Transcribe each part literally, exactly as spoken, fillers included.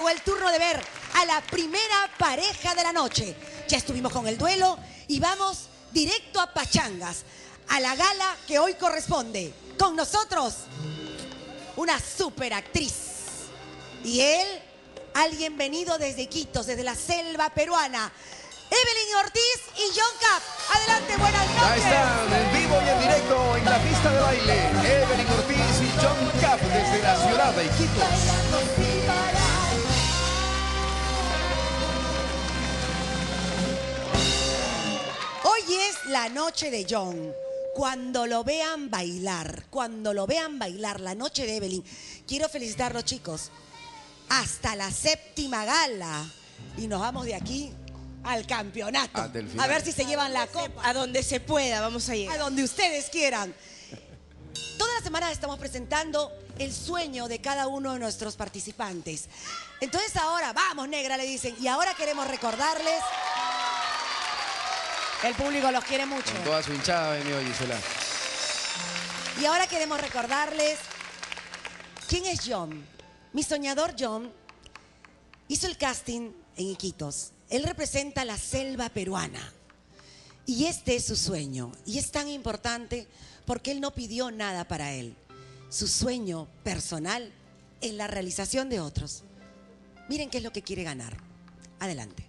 el turno de ver a la primera pareja de la noche. Ya estuvimos con el duelo y vamos directo a Pachangas, a la gala que hoy corresponde. Con nosotros, una super actriz. Y él, alguien venido desde Iquitos, desde la selva peruana. Evelyn Ortiz y John Cap. Adelante, buenas noches. Ya están en vivo y en directo en la pista de baile. Evelyn Ortiz y John Cap desde la ciudad de Iquitos. Hoy es la noche de John. Cuando lo vean bailar, cuando lo vean bailar, la noche de Evelyn. Quiero felicitarlos, chicos. Hasta la séptima gala. Y nos vamos de aquí al campeonato. A ver si se llevan la copa. A donde se pueda, vamos a llegar. A donde ustedes quieran. Toda la semana estamos presentando el sueño de cada uno de nuestros participantes. Entonces ahora, vamos negra, le dicen. Y ahora queremos recordarles... El público los quiere mucho. Con toda su hinchada venido Gisela. Y ahora queremos recordarles quién es John. Mi soñador John hizo el casting en Iquitos. Él representa la selva peruana. Y este es su sueño. Y es tan importante porque él no pidió nada para él. Su sueño personal es la realización de otros. Miren qué es lo que quiere ganar. Adelante.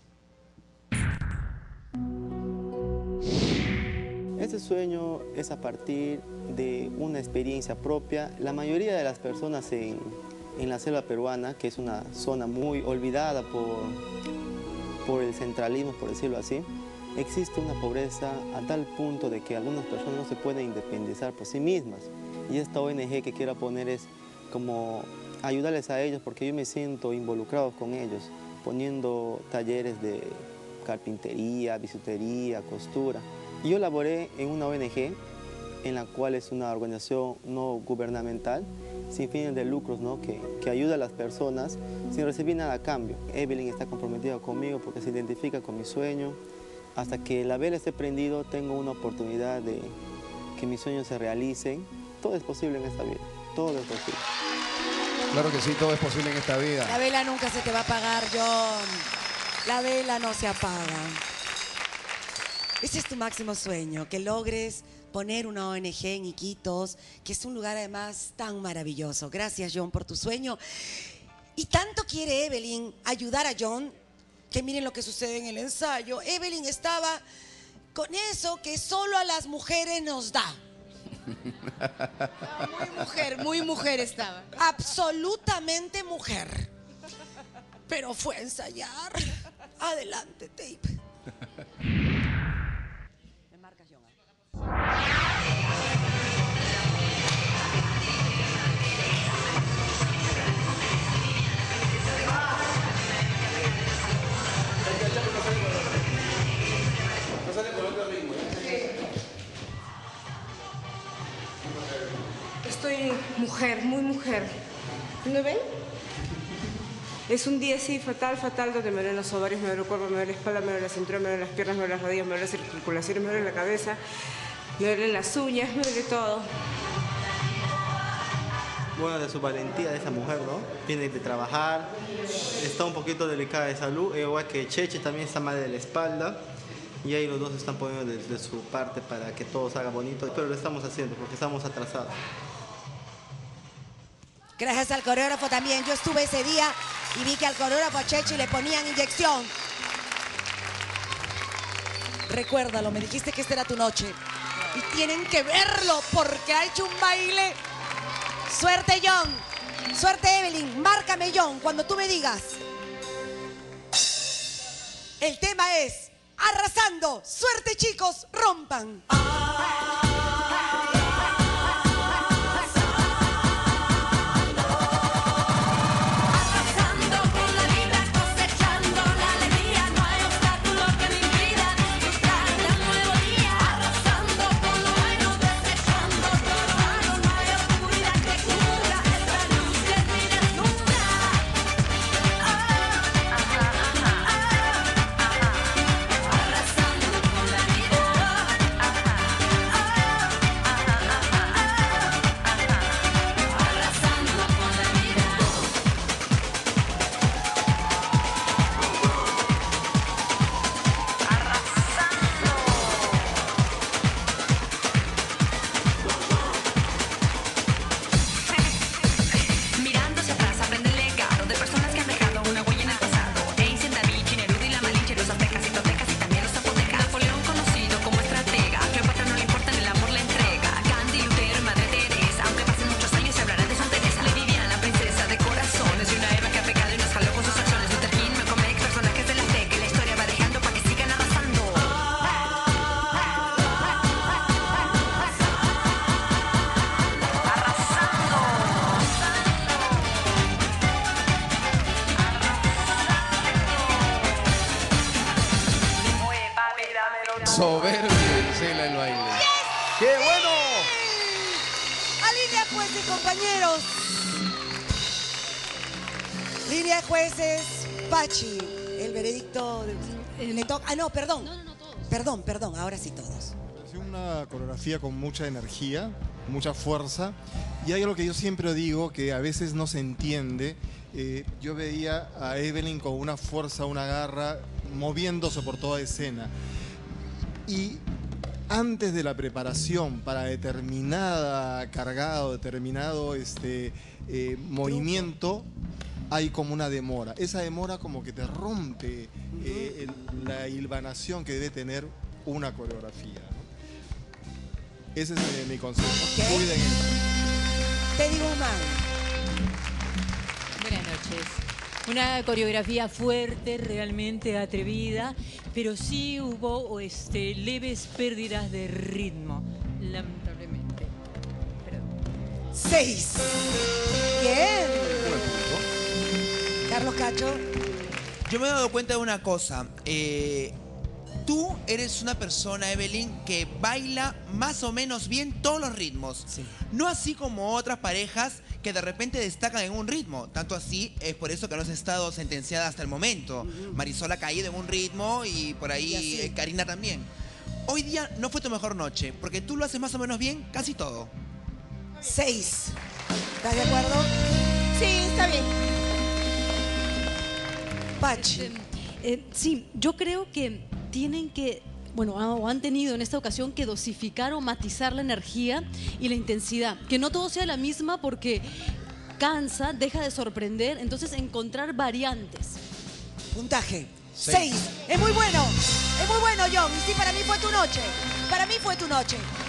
Este sueño es a partir de una experiencia propia. La mayoría de las personas en, en la selva peruana, que es una zona muy olvidada por, por el centralismo, por decirlo así, existe una pobreza a tal punto de que algunas personas no se pueden independizar por sí mismas. Y esta O N G que quiero poner es como ayudarles a ellos, porque yo me siento involucrado con ellos, poniendo talleres de carpintería, bisutería, costura. Yo laboré en una O N G, en la cual es una organización no gubernamental, sin fines de lucros, ¿no? que, que ayuda a las personas sin recibir nada a cambio. Evelyn está comprometida conmigo porque se identifica con mi sueño. Hasta que la vela esté prendido, tengo una oportunidad de que mis sueños se realicen. Todo es posible en esta vida, todo es posible. Claro que sí, todo es posible en esta vida. La vela nunca se te va a apagar, John. La vela no se apaga. Ese es tu máximo sueño, que logres poner una O N G en Iquitos, que es un lugar además tan maravilloso. Gracias, John, por tu sueño. Y tanto quiere Evelyn ayudar a John, que miren lo que sucede en el ensayo. Evelyn estaba con eso que solo a las mujeres nos da. Muy mujer, muy mujer estaba. Absolutamente mujer. Pero fue a ensayar. Adelante, tape. Estoy mujer, muy mujer. ¿No ven? Es un día así fatal, fatal, donde me duelen los ovarios, me duele el cuerpo, me duele la espalda, me duele la cintura, me duelen las piernas, me duelen las rodillas, me duelen las articulaciones, me duele la cabeza, me duelen las uñas, me duele todo. Bueno, de su valentía de esa mujer, ¿no? Viene de trabajar, está un poquito delicada de salud, igual que Cheche también está mal de la espalda. Y ahí los dos están poniendo desde su parte para que todo salga bonito, pero lo estamos haciendo porque estamos atrasados. Gracias al coreógrafo también. Yo estuve ese día y vi que al coreógrafo a Chechi le ponían inyección. Recuérdalo, me dijiste que esta era tu noche. Y tienen que verlo porque ha hecho un baile. Suerte, John. Suerte, Evelyn. Márcame, John, cuando tú me digas. El tema es arrasando. Suerte, chicos. Rompan. Soberbia Isela el baile. Yes. ¡Qué bueno! A línea de jueces, compañeros. Línea de jueces, Pachi. El veredicto de... El- le toca... Ah, no, perdón. No, no, no, todos. Perdón, perdón, ahora sí todos. Es una coreografía con mucha energía, mucha fuerza. Y hay algo que yo siempre digo que a veces no se entiende. Eh, yo veía a Evelyn con una fuerza, una garra, moviéndose por toda escena. Y antes de la preparación para determinada cargada o determinado este, eh, movimiento, hay como una demora. Esa demora como que te rompe eh, el- la hilvanación que debe tener una coreografía, ¿no? Ese es mi, mi consejo. Ok. Cuiden eso. Teddy Guzmán. Buenas noches. Una coreografía fuerte, realmente atrevida, pero sí hubo este, leves pérdidas de ritmo, lamentablemente. Pero Seis. Bien. Carlos Cacho. Yo me he dado cuenta de una cosa. Eh, tú eres una persona, Evelyn, que baila más o menos bien todos los ritmos. Sí. No así como otras parejas que de repente destacan en un ritmo. Tanto así es por eso que no has estado sentenciada hasta el momento. Marisol ha caído en un ritmo y por ahí Y así. eh, Karina también. Hoy día no fue tu mejor noche, porque tú lo haces más o menos bien casi todo. Seis. ¿Estás de acuerdo? Sí, está bien. Pachi. Este, eh, sí, yo creo que tienen que, bueno, ha- o han tenido en esta ocasión que dosificar o matizar la energía y la intensidad. Que no todo sea la misma porque cansa, deja de sorprender, entonces encontrar variantes. Puntaje. Seis. Seis. Es muy bueno. Es muy bueno, John. Y sí, para mí fue tu noche. Para mí fue tu noche.